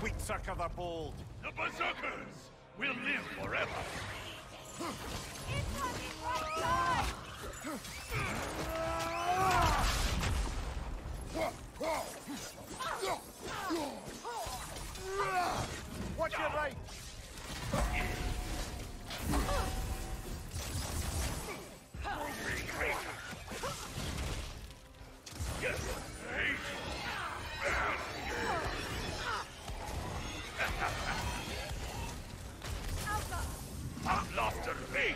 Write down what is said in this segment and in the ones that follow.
Sweet sucker the bold. The berserkers will live forever. Incoming right side! Watch your right. I've lost her fate.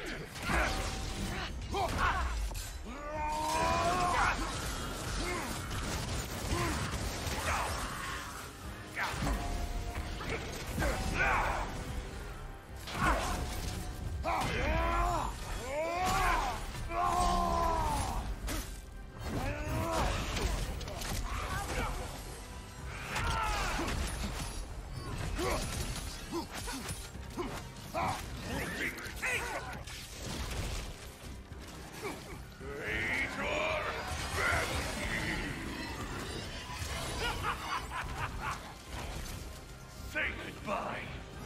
Say goodbye.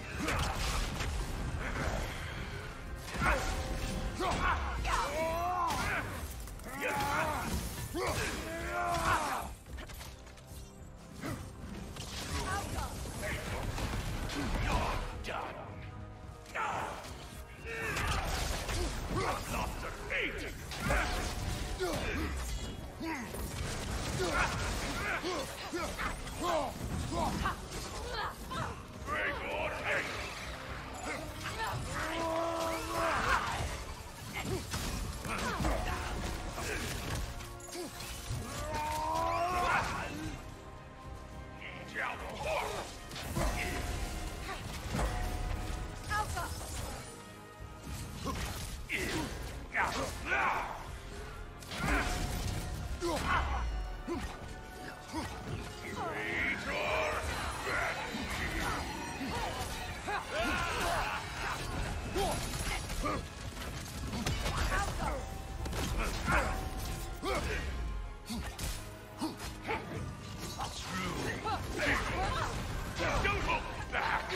I've lost her fate. Gregor hate. Don't hold back!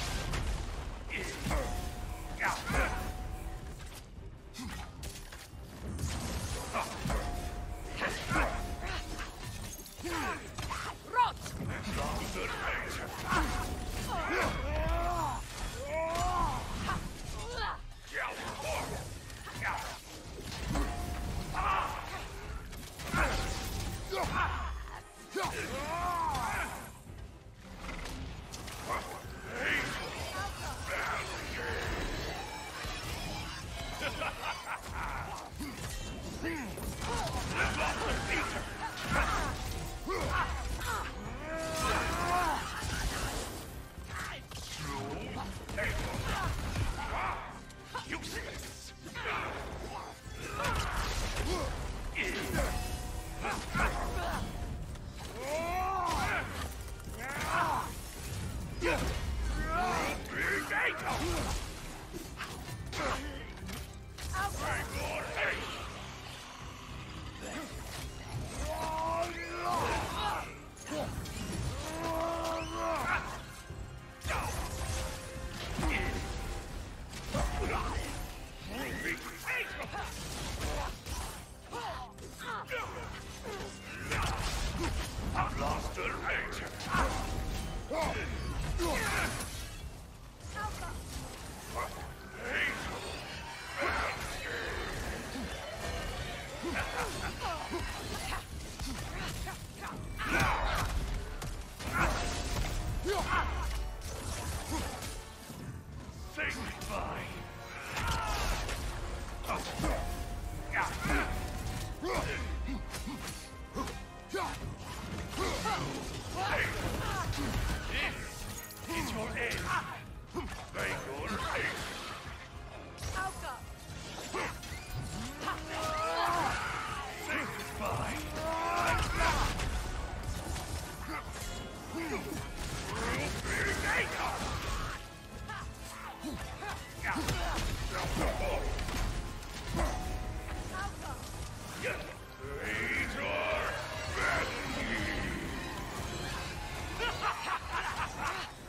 Rot! Useless! I've lost her range. Say goodbye. This is your end. Gregor hate. Alka! Say goodbye. Traitor!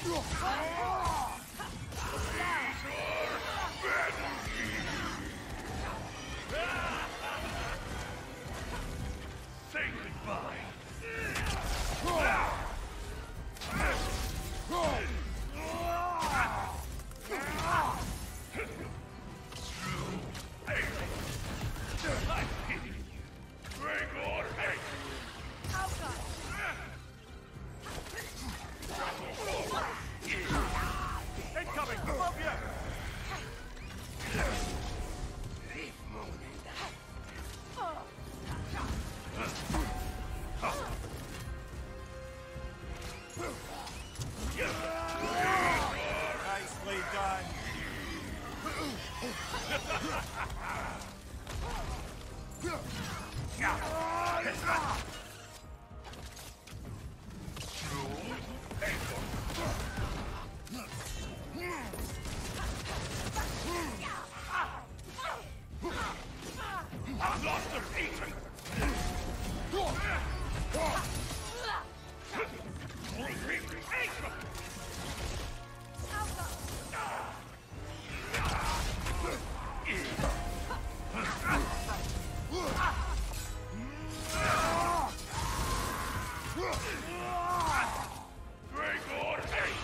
Say goodbye. I pity you. Gregor, hey! Alka! Incoming! Above you! Nicely done. I've lost her patron! Gregor, hey!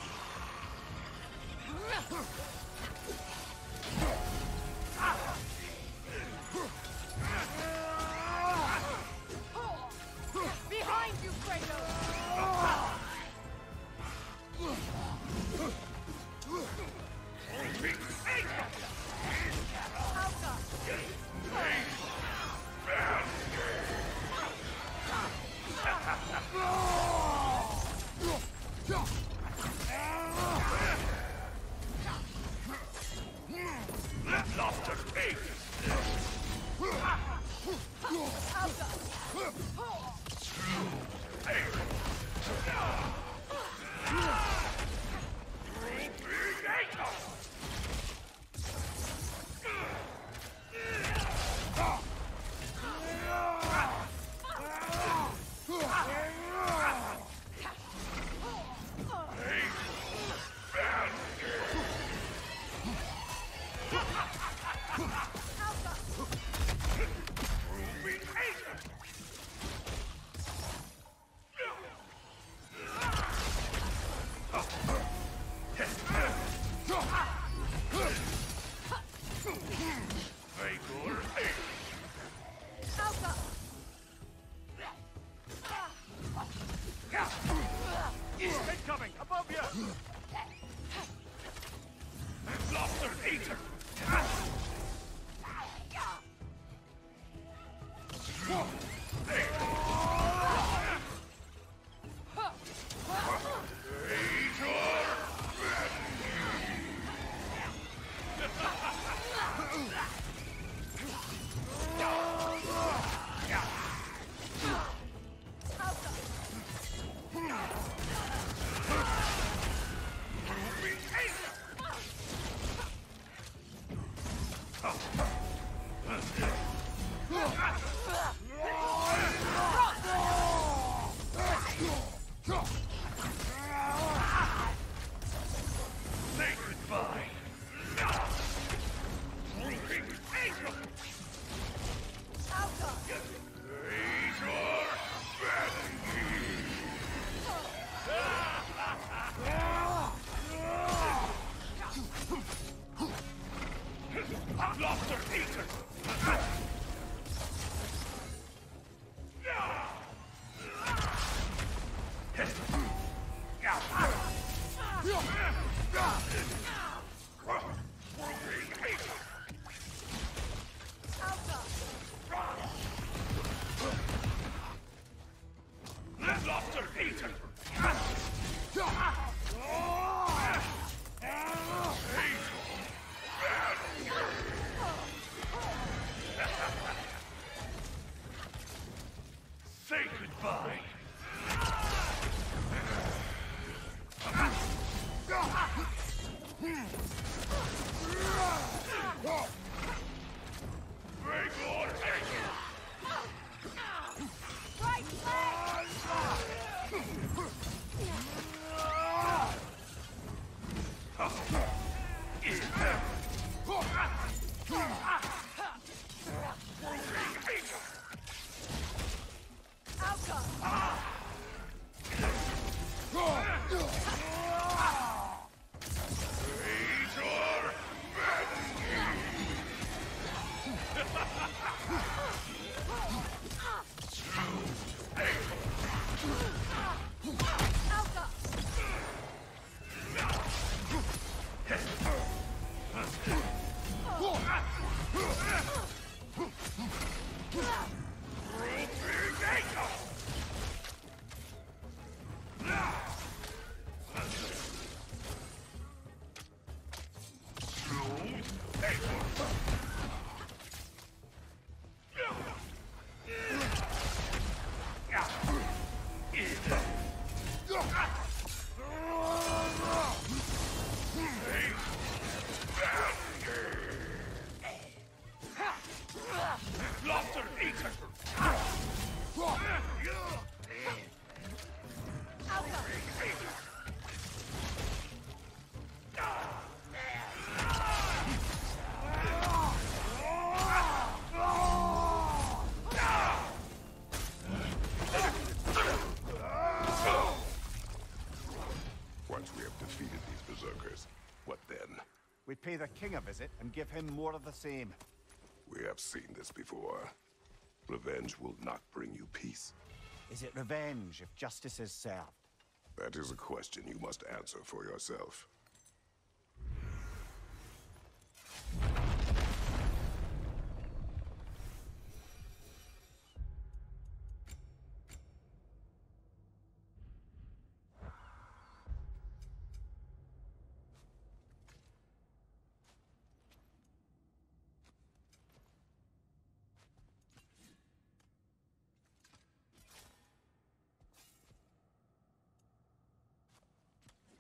Behind you, Kratos! Alka! Lost her patron! Gregor, hey! Alka! Incoming! Above you! Lost her patron! Say goodbye! I've lost her patron! I've lost her patron! Say goodbye! defeated these berserkers. What then? We pay the king a visit and give him more of the same. We have seen this before. Revenge will not bring you peace. Is it revenge if justice is served? That is a question you must answer for yourself.